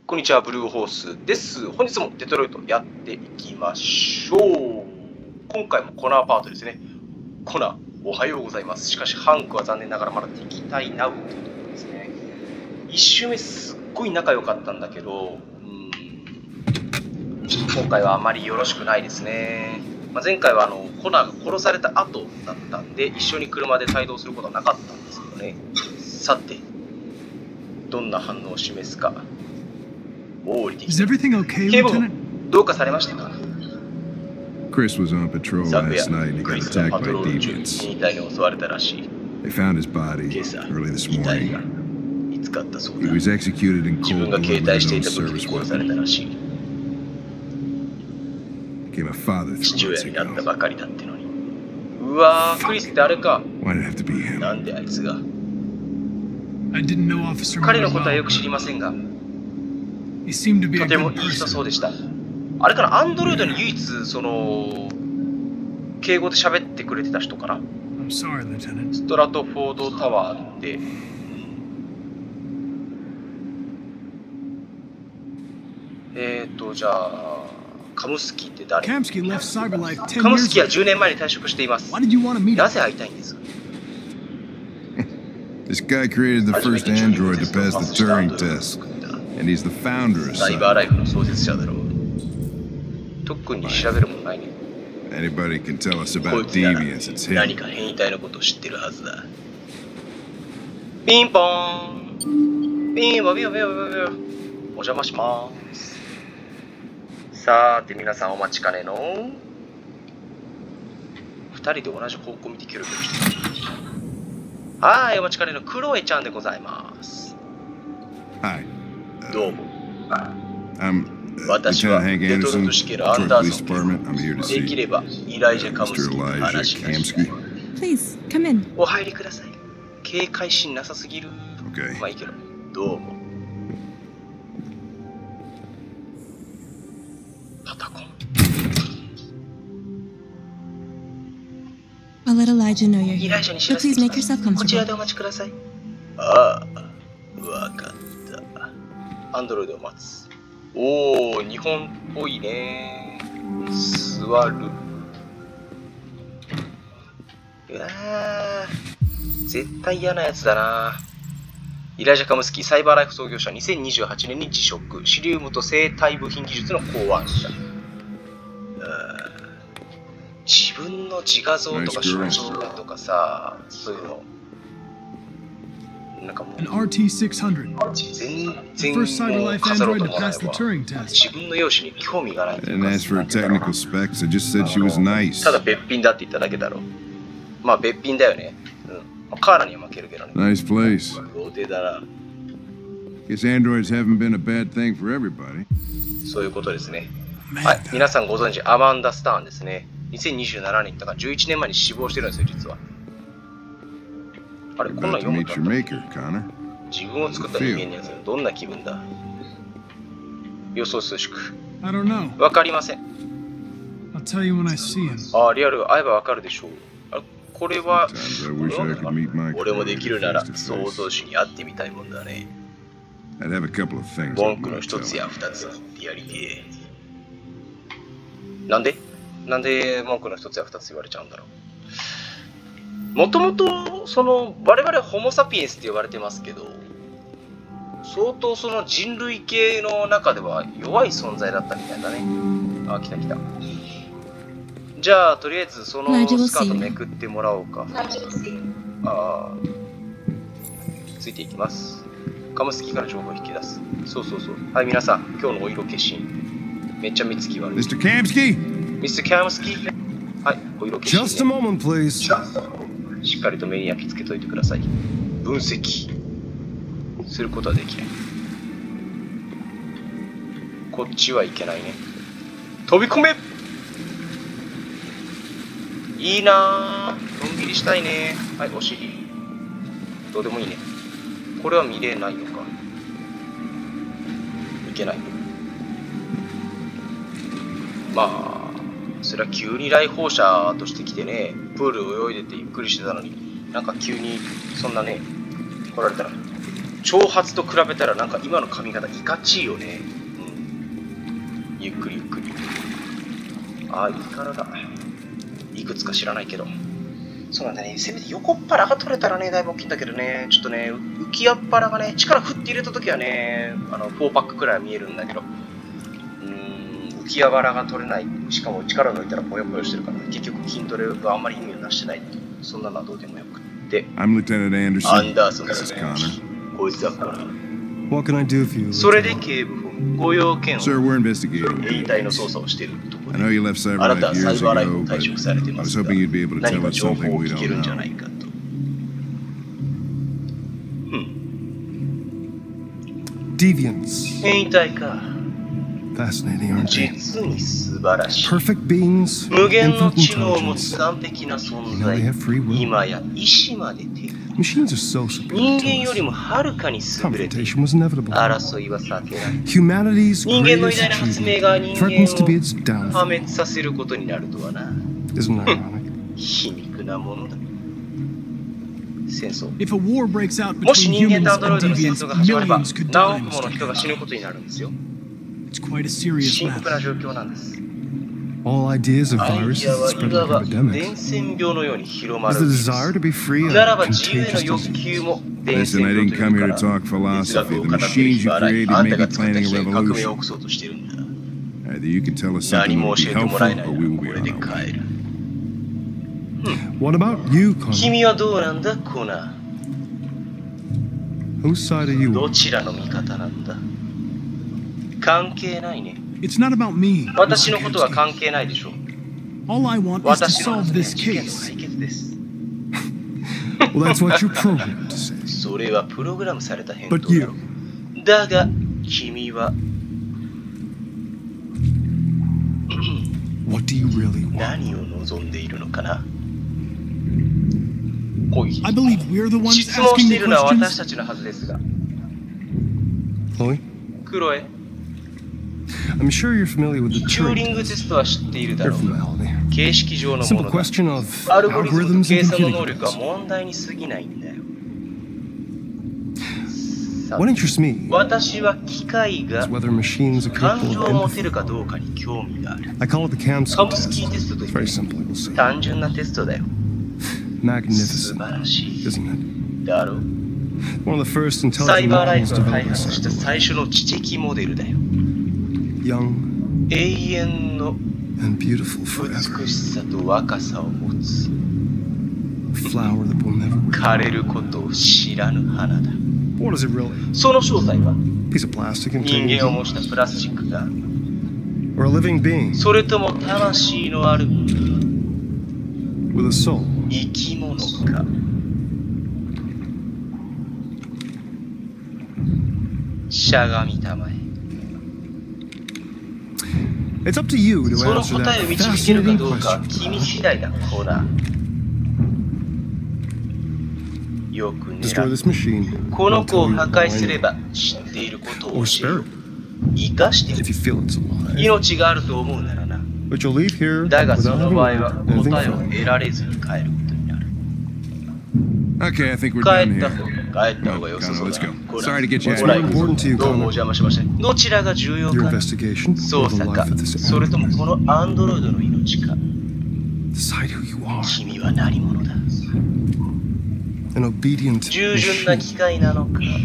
こんにちは、ブルーホースです。本日もデトロイトやっていきましょう。今回もコナーパートですね。コナー、おはようございます。しかし、ハンクは残念ながらまだ敵対ナウというところですね。1周目すっごい仲良かったんだけど、今回はあまりよろしくないですね。前回はコナーが殺された後だったんで、一緒に車で帯同することはなかったんですけどね。さて、どんな反応を示すか。 Is everything okay, 警部補、 Lieutenant? どうかされましたか？ Chris was on patrol 昨夜、 last night and he ク got リスが attacked パト by ロール中、 deviants. 死に体に襲われたらしい。 They found his body 今朝、 early this 遺体が morning. 見つかったそう He だ。 was executed in 自分 cold が blood 携 with 帯して his い own た武器 service に殺され weapon. たらしい。 Became a father 父 3 months 親になった ago. ばかりだってのに。うわー、クリスってあれか。 Why did it have to be him? なんであいつが。 I didn't know Officer 彼 Miller のことはよ well. く知りませんが、 He seemed to be と a ても good いい人そう person. でした。あれかな、アンドロイドに唯一、敬語で喋ってくれてた人かな。 I'm sorry, Lieutenant. ストラトフォードタワーって、じゃあ、カムスキーって誰？ Kamsky left CyberLife 10 カムス years キーは ago. 10年前に退職しています。 Why did you want to meet な him? ぜ会いたいんですか？ This guy created the first android to pass the Turing test. And he's the founder of サイバーライ Cyber. フの創設者だろう。特に調べるもんないね。 Anybody can tell us こい about つなら deviants, it's 何 him. か変異体のことを知ってるはずだ。ピンポーン。ピンポンピンポンピンポンピンポン。お邪魔します。さーて皆さんお待ちかねの2人で同じ方向見てキョロキョロしてる。はーい、お待ちかねのクロエちゃんでございます。 Hi. どうも。 I'm 私は Lieutenant Hank デトロイ Anderson, ト市警のアン Detroit ダー Police ソン。 Department. I'm here to でき see ればイライジャ・カムス Mr. キーに Elijah 話がしたい。 Kamsky. Please, come in. お入りください。警戒心なさすぎる。 Okay. まあいいけど。どうも。パタコン。 I'll let Elijah know you're イ here. ライジャに知 But らせ please てき make ます。 yourself こちら comfortable. でお待ちください。ああ、わかった。アンドロイドを待つ。おー、日本っぽいね。座る。うわー、絶対嫌なやつだな。イライジャ・カムスキー、サイバーライフ創業者、2028年に辞職。シリウムと生体部品技術の考案者。自分の自画像とか写真とかさ、そういうの。なんかも An う、 RT-600. 全 First 然もう CyberLife 飾ろう android と to 思わない pass the わ。 Turing test. 自分の容姿に興味がないと I いう didn't か ask for technical specs, I just said she was nice. ただべっぴんだって言っただけだろ。まあべっぴんだよね。カーラには負けるけどね。 Nice place. ローテだな。 Guess androids haven't been a bad thing for everybody. そういうことですね。はい、皆さんご存知、アマンダ・スターンですね。2027年だから11年前に死亡してるんですよ、実は。あれ、こんなん About to 読む meet か your maker, Connor. 自分を作った人間のやつ、どんな気分だ？予想数縮。 I don't know. わかりません。 I'll tell you when I see him. ああ、リアル、会えばわかるでしょう。あ、これは、 Sometimes I wish I could meet my 俺もできるなら creator face to 創 face. 造主に会ってみたいもんだね。 I'd have a couple of things 文 I'd 句の want 一 to つ tell や him. 二つやりてえ。なんで文句の一つや二つ言われちゃうんだろう。もともと我々はホモ・サピエンスって呼ばれてますけど、相当その人類系の中では弱い存在だったみたいだね。あ、来た来た。じゃあとりあえずそのスカートめくってもらおうか。ああ、ついていきます。カムスキーから情報を引き出す。そうそうそう。はい、皆さん、今日のお色消し。めっちゃ目つき悪い。 Mr. Kamsky? ミスター・キャムスキー。はい、お色消し、 Just a moment, please. しっかりと目に焼き付けといてください。分析することはできない。こっちはいけないね。飛び込め。いいなぁ。のんびりしたいね。はい、お尻。どうでもいいね。これは見れないのか。いけない。まあ、それは急に来訪者として来てね、プール泳いでてゆっくりしてたのに、なんか急にそんなね、来られたら、ちょ長髪と比べたらなんか今の髪型いかちいよね。うん、ゆっくりゆっくり。あ、いい体。いくつか知らないけど。そうなんだね。せめて横っ腹が取れたらね、だいぶ大きいんだけどね。ちょっとね、浮きっ腹がね、力振って入れたときはね、4パックくらいは見えるんだけど。浮き腹が取れない。しかも力抜いたらぽよぽよしてるから、ね、結局筋トレがあんまり意味をなしてないっていう。そんなのはどうでもよくって。 I'm Lieutenant ア Anderson. ンダーソンだ This is ね。 Connor. こいつはコナー。 What can I do for you? それで警部補、ご用件を Sir, we're investigating. 兵隊の捜査をしているとこ I ろ know で。 you left Cyber あなた Life はサイ years バーライフ ago, を but 退職されてい I ま was すが、 hoping you'd be able to 何 tell か us 情報 something を we 聞け don't るんじゃな know. いかと。 Deviants. 変態か。 Fascinating, aren't they? 実に素晴らしい。 Perfect beings, 無限の infinite 知能を持つ intelligence. 完璧な存 You know 在 they have free。will. 今や意志まで手に。 Machines are so superior 人 to 間より us. もはるかに優れている。 Confrontation was inevitable. 争いは避けられない。 Humanity's 人間の偉 greatest 大な発明が achievement 人間 threatens to be を its 破 downfall. 滅させることになるとはな。 Isn't that ironic? 皮肉なものだ。戦争。 If a war breaks out もし between 人間 humans とアンドロイ and ドの戦 deviants, 争が始まれば、 millions could 何 die, 億もの Mr. 人が死ぬ Connor. ことになるんですよ。 It's quite a serious 深刻 matter. な状況なんです。 All ideas of アイ viruses デア that はい spread わ like ば epidemics. 伝染病のように広ま Is る the ウイルス。 desire to be free なら a ば自由の contagious 欲 disease? 求も伝 Listen, 染 I 病 didn't という come か here ら to talk 哲 philosophy. 学 The を語ってる machines 暇 you はない。 created あん may た be が作った planning a 機械革命を revolution. 起こそうとしてるんだ。 Either you can tell us 何 something も that 教 would え be てもらえ helpful, ない or な we ら will こ be れ on で our way. 帰る。 What about you, Connor? 君はどうなんだコナ Whose side are you ー。ど on? ちらの味方なんだ。関係ないね。 It's not about me, 私 Mr. のことは Kamsky. 関係ないでしょう。 All I want is to 私の solve 発明は this 事件の case. 解決です。 Well, that's what you're programmed to say. それはプログラムされた返 But 答だ you, ろう。だが、君は what do you really want? 何を望んでいるのかな。攻撃。 I believe we're the ones 質問 asking してい the るのは私 questions. たちのはずですが。 Chloe? クロエ、 I'm sure you're familiar with the チューリ Turing ング test. テストは知っているだ They're ろう。 formality. 形式上のも Simple のだ。 question of アルゴリズムと algorithms 計 and 算の computing 能力は methods. 問題に過ぎないんだよ。さ What interests me 私は機械 is が whether machines are 感 capable 情 of を持て empathy. るかどうかに興味がある。 I call it the カ Kamsky ムスキー test. テストとい It's う very simple, you'll see. 単純なテストだよ。素 Magnificent, 晴らしい。 isn't it? だろう。 One of the first サイ intelligent バーライ models フが開 developed 発した by 最初の知的モデルだよ。 young 永遠の and beautiful forever. 美しさと若さを持つ。 A flower that will never wither. 枯れることを知らぬ花だ。 What is it really? その正体は Piece of plastic 人 containing 間を heat? 模したプラスチックが、 Or a living being それとも魂のある with a soul? 生き物か。しゃがみたまえ。 It's up to you to その answer 答えを that 導けるか fascinating どうかは question. 君次第だ、コーナー。よく Destroy 狙う。 this machine. この I'll 子を tell you 破 all 壊 I すれ know. ば知っていることを Or 教え spare る it. 生かして If る you feel it's alive. 命があると思うならな。 But you'll leave here だがそ without の having 場合は learned anything 答えを from it. 得られずに帰ることになる。 Okay, I think we're 帰 done った here. 方帰った方が良さそうだ。 Connor, let's go. コナー Sorry to get you What's ほら more important to you, どうもお Connor? 邪魔しました。どちらが重要 Your か。 investigation 捜 or the 査 life か of this それとも android? このアンドロイドの命か。 Decide who you are. 君は何者だ。 An obedient 従順な machine 機械なのか。 or a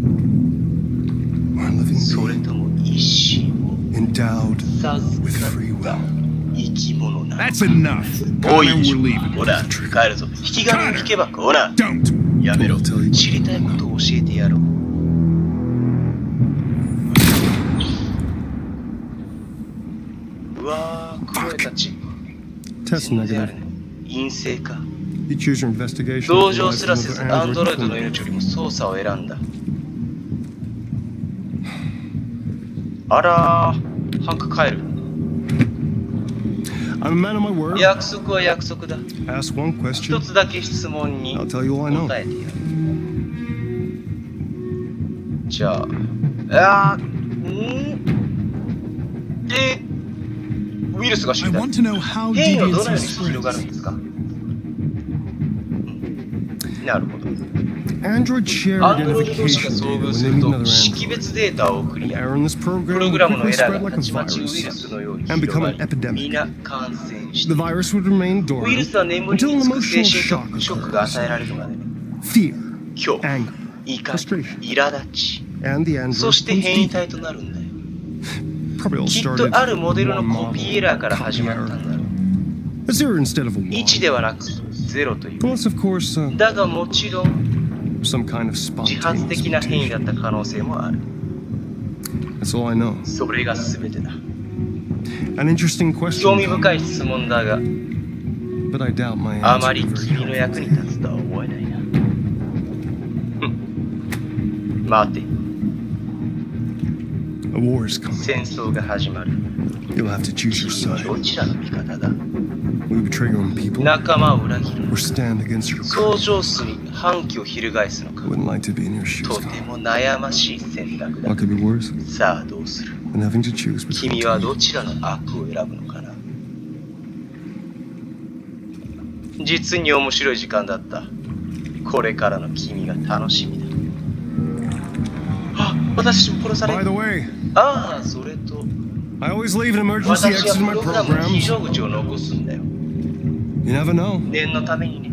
living それ being とも意志を endowed 授 with か free った will. 生き物なのか。 That's enough. 多い Connor, でしょ we're leaving. ほら、帰るぞ。引き金を引けばコーナー。 Don't. やめろ。 I'll tell you. 知りたいことを教えてやろう。うわー、クロエたち。 Test 全然あれ negative. ね。陰性か。 You choose your investigation 同 of the 情 life す of らせず another アンドロイ android ドの命よりも操作を選んだ。あらー、ハンク帰る。 I'm a man of my word. 約束は約束だ。 Ask one 一 question. つだけ質問に I'll tell you all I know. 答えてやる。じゃあ、ウイルスが死 I んだ。 want to know how 変異はど deviants のよう are に広がるん spread. ですか。なるほど。 Androids share アンドロイド同士が identification 遭 data 遇 when す they る meet と another 識 android. 別データを送 An り、 error in this プ program ロ would グラムの quickly エラー spread が like た a ちまちウイル virus スのように and 広 become が an り、 epidemic. 皆感染し The て、 virus would remain ウイル dormant スは眠り until に an つく精 emotional 神 shock ショックが与えられ occurs. るまでね。 Fear, 恐怖、 anger, 怒り、 frustration, 苛立ち、 and the android そして becomes 変異 default. 体となるんだよ。 Probably all きっ started とあるモデ with ルの one コピー model エラーから copy 始まったん error. だろう。 A zero instead of a 1で one. はなく0という。 Unless, of course, だがもちろん some kind of 自発 spontaneous 的な変異だ mutation. った可能性もある。 That's all I know. それが全てだ。 An interesting 興 question, 味深い質問だが、 but I doubt my あま answer り will be 君 very の helpful. 役に立つとは思えないな。待て、 A war is coming. 戦争が始まる。 You'll have to choose your 君は side. どちらの味方だ？ Will you betray your own people 仲間を裏切る or stand against your 相 crew? 乗数に反旗を翻すのか。 Wouldn't like to be in your shoes. とて Colin. も悩ましい選択だ。 What could be worse さあどうする？ than having to choose between 君は two ど evils? ちらの悪を選ぶのかな。実に面白い時間だった。これからの君が楽しみだ。あ、私も殺され By る。 the way, ああ、それと I always leave an emergency 私 exit in は my プログラムの非 programs. 常口を残すんだよ。 You never know. 念のためにね。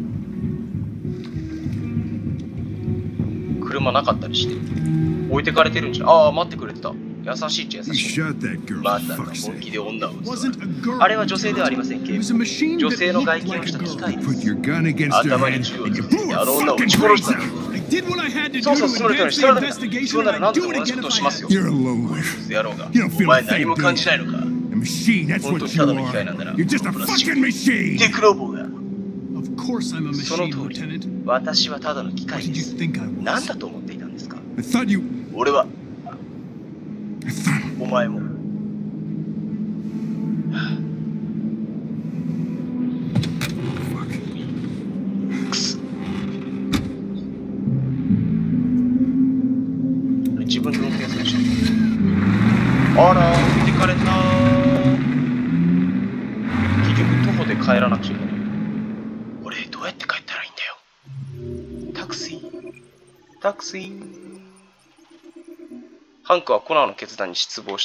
車なかったりして。置いてかれてるんじゃん。ああ、待ってくれてた。優しいっちゃ優 You しい。 shot that girl, ま for さか fuck's 本気 sake. で女を撃 It つ wasn't a girl. あれは女性ではありません、警 It 部 was a machine 女 that 性の looked 外見を like し a た機 girl. 械です。 Put your gun against her 頭に head 銃を and you つけ blew て her あの女を撃 fucking ち殺した brains んだ。 I did what I had to そう do そう、 to その通り、 advance それ the だけだ。そ investigation, うなら and 何 I'd と do か it 同じ again ことを if し I ま had すよ。 to. You're a lowlife. やろうが。 You don't お feel 前 a 何 thing, も do 感じない you? のか。 A machine, that's 本当 what にた you だの機械 are. なんだな。 You're just a プラスチッ fucking ク machine. テクロボーが。 Of course I'm a その machine, 通り Lieutenant. 私はただの機 What 械 did で you す。 think I 何 was? だと思っていたんですか。 I thought you. 俺は I thought. お前も Fuck. クス自分で運転するしあら置いてかれた結局徒歩で帰らなくちゃいけない俺どうやって帰ったらいいんだよタクシータクシーハンクはコナーの決断に失望した。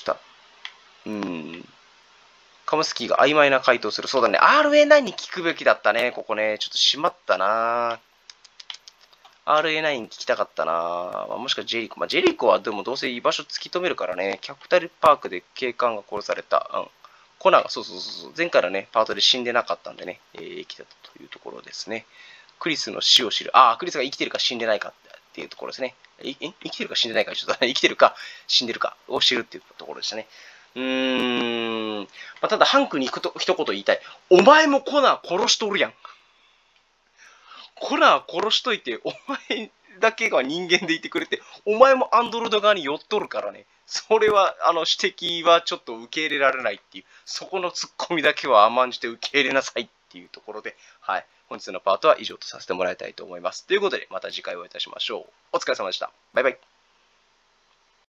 カムスキーが曖昧な回答する。そうだね。RA9 に聞くべきだったね。ここね。ちょっとしまったな。RA9 聞きたかったな。もしかジェリコ。ジェリコはでもどうせ居場所突き止めるからね。キャピタルパークで警官が殺された。コナーが、そう。前回のね、パートで死んでなかったんでね。生きてたというところですね。クリスの死を知る。クリスが生きてるか死んでないかっていうところですね。生きてるか死んでないか、ちょっと生きてるか死んでるかを知るっていうところでしたね。ただ、ハンクに一言言いたい。お前もコナー殺しとるやん。コナー殺しといて、お前だけが人間でいてくれて、お前もアンドロイド側に寄っとるからね。それは、指摘はちょっと受け入れられないっていう、そこのツッコミだけは甘んじて受け入れなさいっていうところで、はい。本日のパートは以上とさせてもらいたいと思います。ということで、また次回お会いいたしましょう。お疲れ様でした。バイバイ。